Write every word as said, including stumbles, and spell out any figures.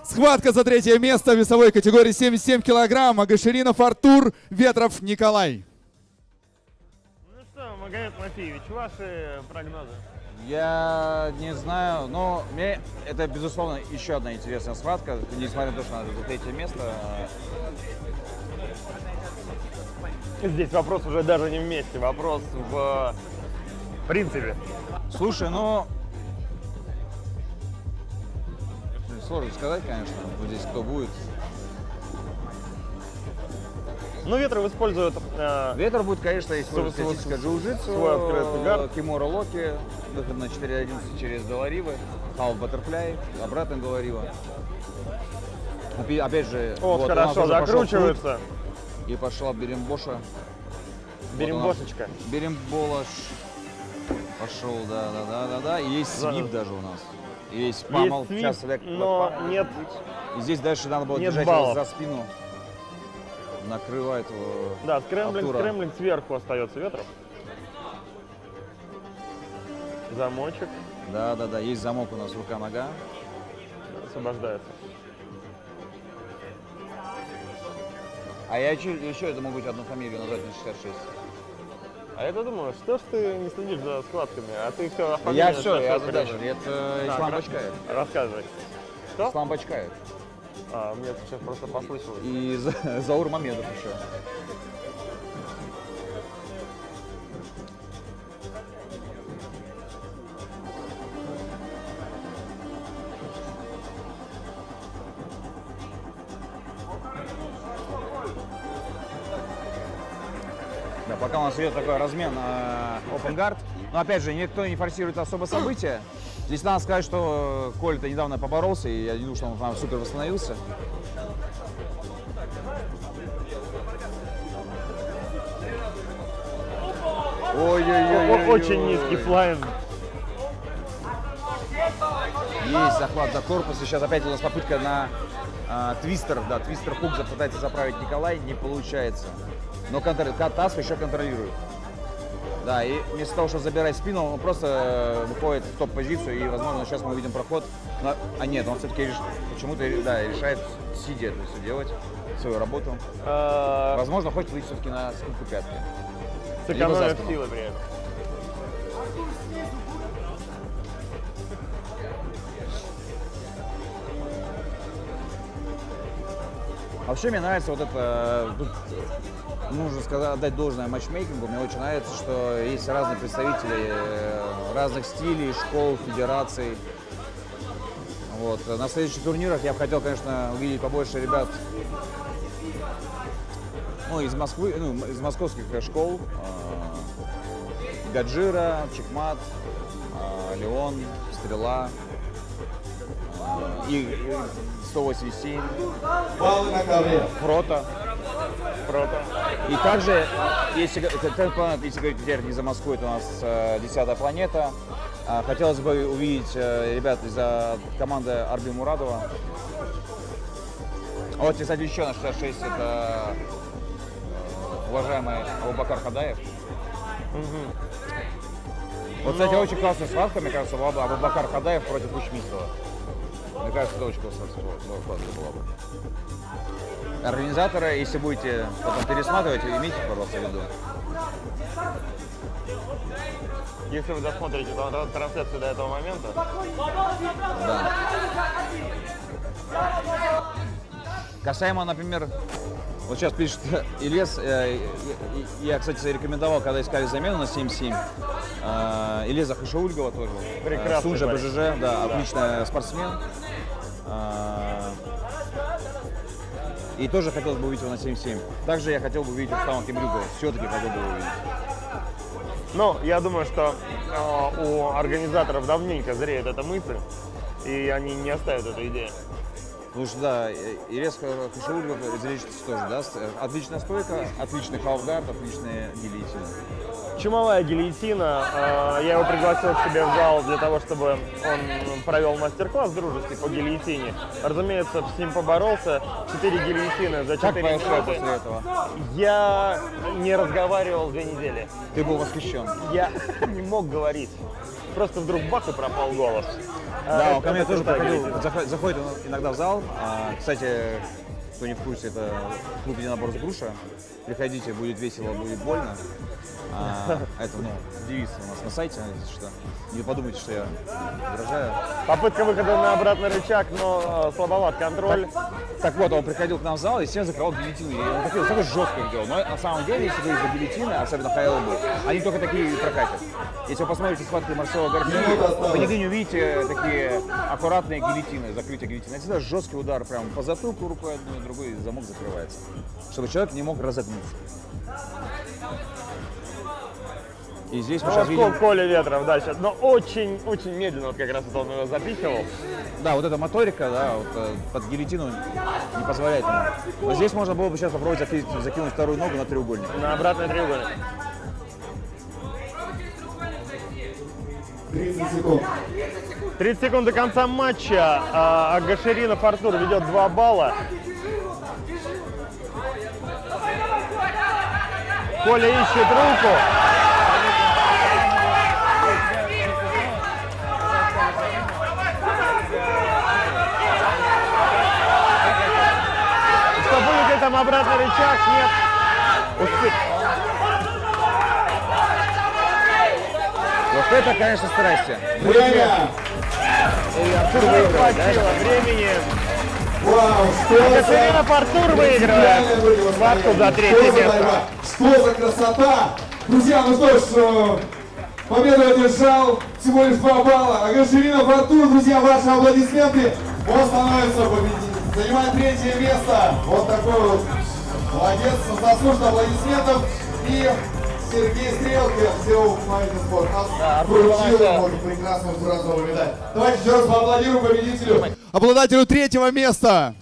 Схватка за третье место в весовой категории семьдесят семь килограмм. Агаширинов Артур, Ветров Николай. Ну что, Магомед Мафиевич, ваши прогнозы? Я не знаю, но мне это, безусловно, еще одна интересная схватка, несмотря на то, что она за третье место. Здесь вопрос уже даже не вместе, вопрос в принципе. Слушай, ну... Сложно сказать, конечно, вот здесь кто будет. Ну, Ветров использует... Э, Ветер будет, конечно, использовать классическое джиу-джитсу, свой открытый гард. кимура локи, выход на четыре одиннадцать через Доларивы, халф баттерфляй, обратно Доларива. Опять же, вот, вот хорошо закручивается. И пошла берембоша. Берембошечка. Вот беремболош. Пошел, да, да, да, да, да. И есть свип даже у нас. И есть памал. Есть свип, но нет. И здесь дальше надо было держать его за спину. Накрывает его. Да, скрэмблинг, скрэмблинг сверху остается Ветров. Замочек. Да, да, да. Есть замок у нас, рука-нога. Освобождается. А я еще, еще это могу быть одну фамилию назвать на шестьдесят шесть. А я думаю, что ж ты не следишь за складками, а ты все... Я все, я задачу. Это Ислам Бачкаев. Рассказывай. Что? Ислам Бачкаев. А, мне это сейчас просто послышалось. И Заур Мамедов еще. Да, пока у нас идет такой размен э, Open Guard. Но опять же, никто не форсирует особо события. Здесь надо сказать, что Коль-то недавно поборолся, и я не думаю, что он там супер восстановился. Ой-ой-ой. Очень низкий флайн. Есть захват за корпус. И сейчас опять у нас попытка на э, твистер. Да, твистер хук пытается заправить Николай, не получается. Но контр... Таск еще контролирует. Да, и вместо того, чтобы забирать спину, он просто выходит в топ-позицию, и, возможно, сейчас мы увидим проход. Но... А нет, он все-таки реш... почему-то да, решает сидя это все делать, свою работу. А... Возможно, хочет выйти все-таки на скидку пятки. Сэкономив силы при этом. Вообще мне нравится вот это, тут нужно сказать, отдать должное матчмейкингу. Мне очень нравится, что есть разные представители разных стилей, школ, федераций. Вот. На следующих турнирах я бы хотел, конечно, увидеть побольше ребят ну, из Москвы, ну, из московских школ. Гаджира, Чекмат, Леон, Стрела и сто восемьдесят семь, Фрота. Фрота. И также, если, если говорить теперь не за Москву, это у нас десятая планета. Хотелось бы увидеть ребят из команды Арби Мурадова. Вот, кстати, еще на шестьдесят шесть это уважаемый Абубакар Хадаев. Угу. Вот, кстати, очень классная схватка, мне кажется, была бы Абубакар Хадаев против Учмитова. Мне кажется, это очень классная схватка была бы. Организаторы, если будете потом пересматривать, имейте, пожалуйста, в виду. Если вы досмотрите трансляцию до этого момента. Да. Касаемо, например, вот сейчас пишет Ильяс, я, я, кстати, рекомендовал, когда искали замену на семь семь, Ильяза Хашаульгова тоже. Прекрасный Сунжа парень. БЖЖ, да, да, отличный спортсмен. И тоже хотелось бы увидеть его на семь семь. Также я хотел бы увидеть Рустама Кемрюгова. Все-таки хотел бы его увидеть. Ну, я думаю, что э, у организаторов давненько зреет эта мысль, и они не оставят эту идею. Потому что, да, Ильяс Хашаульгов, зрелищность тоже, да, отличная стойка, отличный халфгард, отличные гильотины. Чумовая гильотина. Э, я его пригласил к себе в зал для того, чтобы он провел мастер-класс дружеский по гильотине. Разумеется, с ним поборолся. Четыре гильотины за четыре минуты. После этого? Я не разговаривал две недели. Ты был восхищен? Я не мог говорить. Просто вдруг бах и пропал голос. Да, он ко мне Это тоже крутая приходил, гильотина. заход- заходит он иногда в зал. А, кстати, кто не в курсе, это клуб единоборств Груша. Приходите, будет весело, будет больно. А, это, ну, девиз у нас на сайте, если что. Не подумайте, что я угрожаю. Попытка выхода на обратный рычаг, но э, слабоват контроль. Так вот, он приходил к нам в зал и всем закрывал гильотину. И он такой, такой жесткий делал. Но на самом деле, если говорить за гильотины, особенно хай-элбой, они только такие и прокатят. Если вы посмотрите схватки Марсела Гарсии, вы нигде не увидите такие аккуратные гильотины, закрытие гильотины. Это всегда жесткий удар прямо по затылку рукой одной, другой, и замок закрывается. Чтобы человек не мог разогнуться. И здесь мы Ну, сейчас вот видим... Коля Ветров, да, сейчас, но очень-очень медленно, вот как раз вот он его запихивал. Да, вот эта моторика, да, вот, э, под гильотину не позволяет ему. Но здесь можно было бы сейчас попробовать закинуть, закинуть вторую ногу на треугольник. На обратный треугольник. тридцать секунд. тридцать секунд до конца матча. А, Агаширинов Артур ведет два балла. Коля ищет руку. Что будет ли там обратный рычаг? Нет. Успе- Вот это, конечно, страсти. Время. И Артур Не выигрывает, да? хватило времени. Вау, что за... Агаширинов Артур выигрывает схватку за третье Что за место. борьба? Что за красота? Друзья, ну что ж, э, победу одержал всего лишь два балла. Агаширинов Артур, друзья, ваши аплодисменты. Он становится победителем. Занимает третье место. Вот такой вот молодец, заслуженно аплодисментов. И Сергей Стрелкин, всего Fighting Sport, нас вручил ему прекрасную бронзовую медаль. Давайте еще раз поаплодируем победителю. Обладателю третьего места.